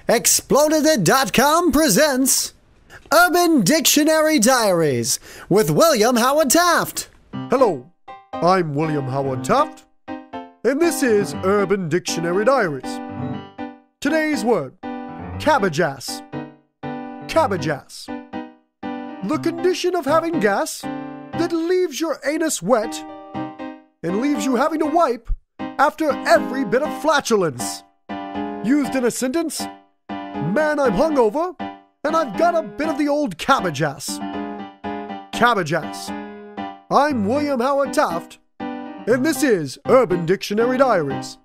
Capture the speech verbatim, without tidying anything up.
exploded it dot com presents Urban Dictionary Diaries with William Howard Taft. Hello, I'm William Howard Taft, and this is Urban Dictionary Diaries. Today's word, cabbage ass. Cabbage ass. The condition of having gas that leaves your anus wet and leaves you having to wipe after every bit of flatulence. Used in a sentence, man, I'm hungover and I've got a bit of the old cabbage ass. Cabbage ass. I'm William Howard Taft, and this is Urban Dictionary Diaries.